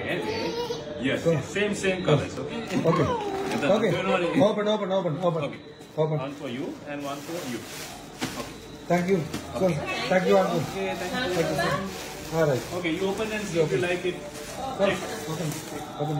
Heavy. Yes. Same colors. Okay. Okay. Okay. Open. Okay. Open. One for you and one for you. Okay. Thank you. Okay. Thank you, uncle. Okay. Thank you. All right. Okay. You open and see if you like it. Open.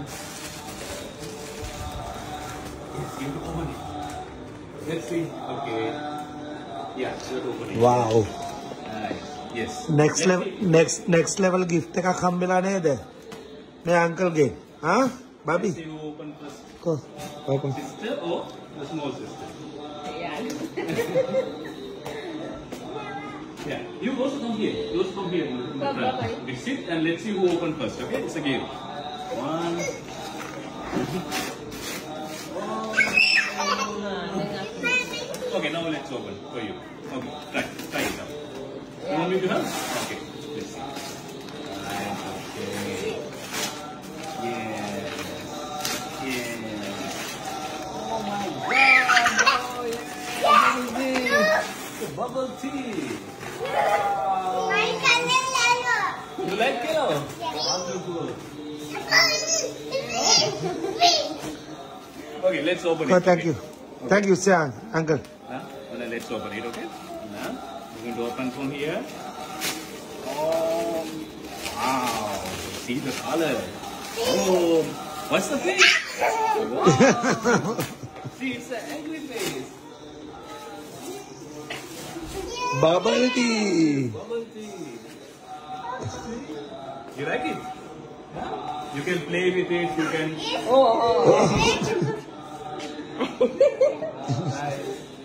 Yes. You open it. Let's see. Okay. Yeah. You open it. Wow. Nice. Yes. Next level gift එකක් හම්බෙලා නේද? මේ uncle ගේ. හා? Baby. You open first. Go. Open. Sister or the small sister? Yeah. You also come here. You also come here. We sit and let's see who open first. Okay? It's a game. One. Okay. Now let's open for you. Okay. Try it out. You want me to help? Okay. Let's see. Right. Okay. Yes. Oh my God! The bubble tea. Wow. You like it? Wonderful. Okay, let's open it. Oh, thank you. Thank you, sir, uncle. Well, let's open it, okay? Now, we're going to open from here. Oh, wow. See the color. Oh, what's the face? Wow. See, it's an angry face. Bubble tea. Bubble tea. You like it? Huh? You can play with it. You can. Nice.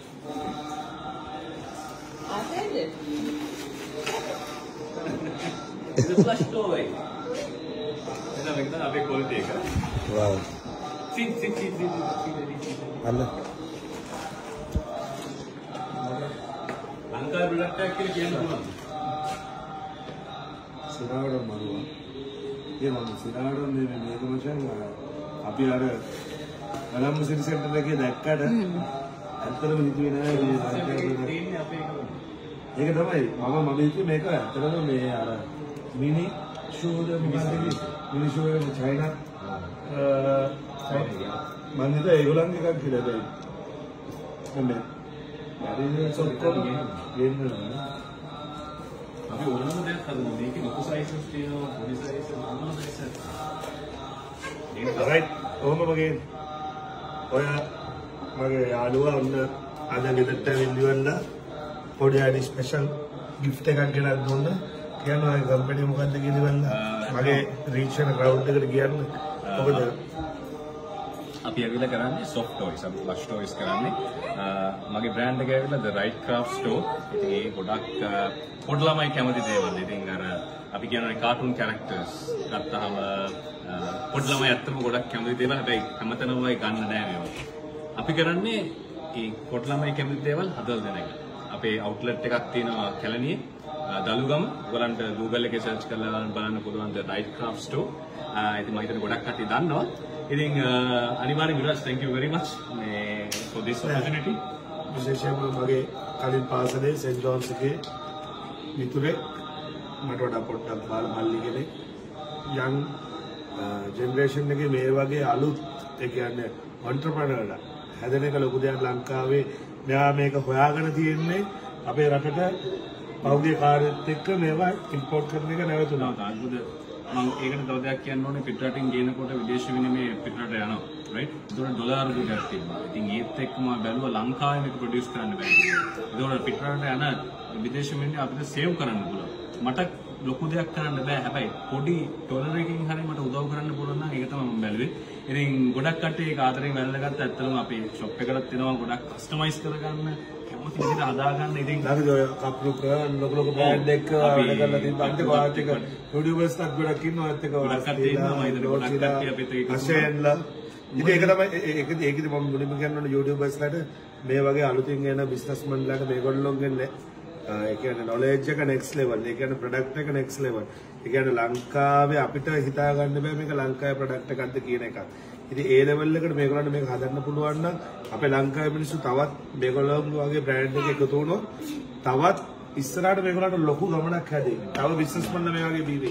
It's a plush toy. Wow. See. Allah. Angka product actually came from. Sinagara maruwa. Ye mama sinagara ne මේක මචං අපි අර ගලම්බ සිටි centre එකේ දැක්කට ඇත්තටම හිතුවේ නෑ මේ තියෙන්නේ අපේ ඒක තමයි මම හිතුවේ මේක ඇත්තටම මේ අර මිනි ෂෝද මිනි ෂෝ එක චයිනා මම හිතුවා ඒගොල්ලන්ගේ එකක් කියලා දැන් මේ බැරි සොක්කොම ගේන්නවා අපි ඕනම දෙයක් හදමු මේකේ ලොකු සයිසස් තියෙනවා පොඩි සයිස් මොනවා සයිස් රයිට් කොහොම මගේ ඔය මගේ යාළුවා ඔන්න අද ගෙදරට ඇවිල්ලිවලා පොඩි අඩි ස්පෙෂල් gift එකක් ගෙනත් දුන්න කියනවා ඒ කම්පැනි මොකද්ද කියලාවලා මගේ රීච් වෙන ක්‍රවුඩ් එකට කියන්න මොකද අපි ඇවිල්ලා කරන්නේ soft toys අපි plush toys කරන්නේ මගේ brand එක ඇවිල්ලා the right craft store ඉතින් ඒ ගොඩක් පොඩි ළමයි කැමති දේවල් ඉතින් අර අපි කියනවා cartoon characters ගත්තාම පොඩි ළමයි ඇත්තම ගොඩක් කැමති දේවල් හැබැයි හැමතැනම වයි ගන්න නෑ මේවා අපි කරන්නේ ඒ පොඩි ළමයි කැමති දේවල් හදලා දෙන එක අපේ outlet එකක් තියෙනවා කැලණියේ දලුගම ඔයගලන්ට Google එකේ search කරලා බලන්න පුළුවන් the right craft store ඉතින් මම හිතන්නේ ගොඩක් කට්ටිය දන්නවා ඉතින් අනිවාර්යෙන් Viraj thank you very much for this opportunity විශේෂයෙන්ම මගේ කලින් පාසලේ සෙන්ට් ජෝන්ස් එකේ මිතුරේ මට වඩා පොඩ්ඩක් බාල මල්ලි කෙනෙක් young generation එකේ මේ වගේ අලුත් ඒ කියන්නේ entrepreneurලා හැදෙන එක ලොකු දෙයක් ලංකාවේ මෙයා මේක හොයාගෙන තියෙන්නේ අපේ රටට පෞද්ගලික කාර්යත් එක්ක මේවා ඉම්පෝට් කරන එක නැවතුණා. අද්භුත මම ඒකට තව දෙයක් කියන්න ඕනේ පිටරටින් ගේනකොට විදේශ විනිමය පිටරට යනවා right ඒතකොට ඩොලර් ගොඩක් තියෙනවා ඉතින් ඒත් එක්කම බැලුවා ලංකාවේ මේක ප්‍රොඩියුස් කරන්න බෑ ඒතකොට පිටරට යන විදේශ විනිමය අපිට සේව් කරන්න පුළුවන් මට ලොකු දෙයක් කරන්න බෑ හැබැයි පොඩි ඩොලර් එකකින් හරි මට උදව් කරන්න පුළුවන් නම් ඒක තමයි මම බැලුවේ ඉතින් ගොඩක් කට්ටිය ඒක ආදරෙන් වැළඳගත්ත ඇත්තටම අපේ ෂොප් එකකට එනවා ගොඩක් කස්ටමයිස් කරගන්න කැමති විදිහට හදාගන්න ඉතින් ළඟදී ඔය කප්ලු කරන ලොකු බ්‍රෑන්ඩ් එක වැඩ කරලා තියෙන අන්තිම වාට් එක යූටියුබර්ස් ත් ගොඩක් ඉන්නවා ඒත් එක ගොඩක් කට්ටිය ඉන්නවා මම හිතන්නේ ගොඩක් කට්ටිය අපිත් එක්ක අශේන්ලා ඉතින් ඒක තමයි ඒකදී මම මුලින්ම කියන්න යූටියුබර්ස්ලාට මේ වගේ අලුතින් එන බිස්නස්මන්ලාට මේගොල්ලෝගෙන් ඒ කියන්නේ knowledge එක next level ඒ කියන්නේ product එක next level ඒ කියන්නේ ලංකාවේ අපිට හිතා ගන්න බෑ මේක ලංකාවේ product එකක්ද කියන එක. ඉතින් ඒ level එකට මේගොල්ලන්ට මේක හදන්න පුළුවන් නම් අපේ ලංකාවේ මිනිස්සු තවත් මේගොල්ලෝගේ වගේ brand එක එකතු වුණොත් තවත් ඉස්සරහට මේගොල්ලන්ට ලොකු ගමනක් හැදෙයි. තව businessman මේ වගේ බීවේ.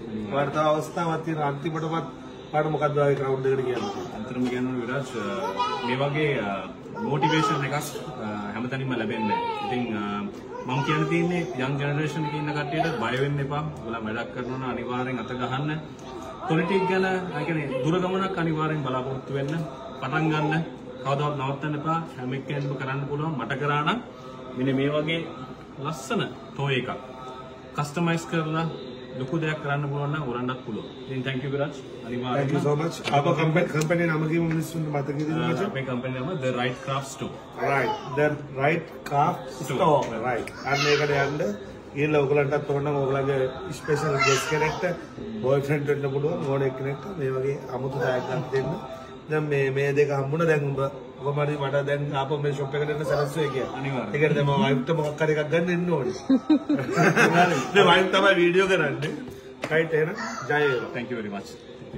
වාට තව අවස්ථාවක් තියෙන අන්තිමටවත් පාඩ මොකක්ද ඔය ක්‍රවුඩ් එකට කියන්නේ. අන්තරම කියනවා විරාජ් මේ වගේ මොටිවේෂන් එකක් හැමතැනම ලැබෙන්නේ. ඉතින් මම කියන්න තියෙන්නේ යං ජෙනරේෂන් එකේ ඉන්න කට්ටියට බය වෙන්න එපා. ඔයාලා වැඩක් කරනවා නම් අනිවාර්යෙන් අත ගහන්න. පොලිටික් ගැන කියන්නේ දුර ගමනක් අනිවාර්යෙන් බලාපොරොත්තු වෙන්න. පටන් ගන්න. කවදාවත් නවත්තන්න එපා. හැම එක්කෙනෙක්ම කරන්න පුළුවන්. මට කරා නම් මෙන්න මේ වගේ ලස්සන ටෝයි එකක් කස්ටමයිස් කරලා ලොකු දෙයක් කරන්න පුළුවන් නම් උරන්නත් පුළුවන්. ඉතින් thank you විරාජ්. අනිවාර්යයෙන්ම Thank you so much. අපේ කම්පැනි නම කියමු මිනිස්සුන්ට මතක ඉදිරියට. අපේ කම්පැනි නම The Right Craft Store. Right. The Right Craft Store. Right. අන්න ඒකට යන්න ගිහලා ඔයගලන්ටත් ඕන නම් ඔයගලගේ ස්පෙෂල් ගෙස්ට් කෙනෙක්ට බොයිෆ්‍රෙන්ඩ් වෙන්න පුළුවන් ඕන කෙනෙක්ට මේ වගේ අමුතු දායකයක් දෙන්න. දැන් මේ දෙක හම්බුණා දැන් උඹ කොහමද මට දැන් ආපහු මේ ෂොප් එකට එන්න සැලසුවේ කියලා. අනිවාර්යයෙන්. ඒකට දැන් මම වයිෆ්ට මොකක් හරි එකක් ගන්න එන්න ඕනේ. මේ වයිෆ් තමයි වීඩියෝ කරන්නේ. රයිට් එහෙනම් ජය වේවා. Thank you very much.